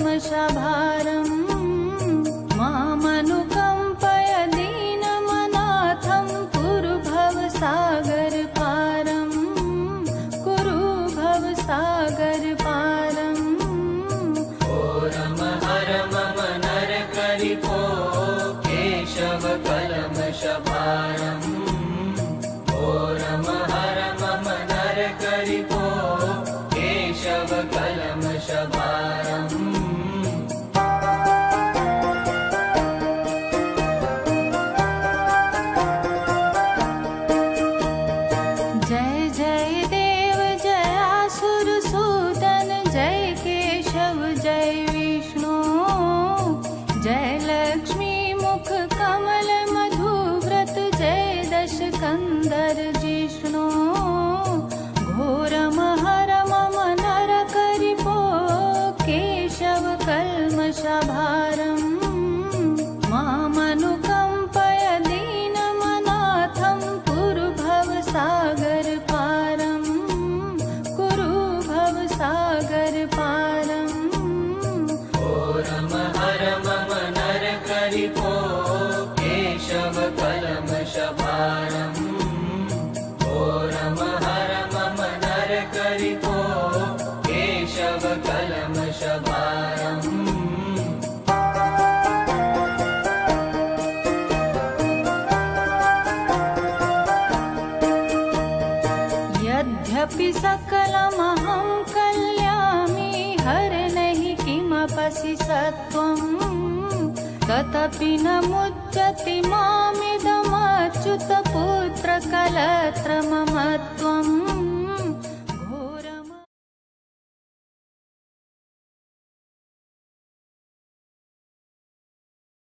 कल्मषभारम् मामनुकम्पय दीनमनाथं कुरु भवसागरपारम् कुरु भवसागरपारम् ओ रम हर मम नरकरिपो केशव कल्मषभारम् ओ रम हर मम नरकरिपो केशव कल्मषभारम् जय जय देव जयासुरसूदन जय केशव जय विष्णु जय लक्ष्मी मुख कमल मधुव्रत जय दशकंदर जिष्णु घोरम हर मम नरकरिपो केशव कल्मषभारम् मामनुकम्पय दीनमनाथं कुरु भवसागरपारम् कुरु भवसागरपारम् ओ रम हर मम नरकरिपो केशव कल्मषभारम् ओ रम हर मम नरकरिपो केशव कल्मषभारम् यद्यपि सकलमहं कल्यामि हरनहि किमपि सत्त्वम् तथापि न मुच्यते मामिदमच्युतपुत्रकलत्र मम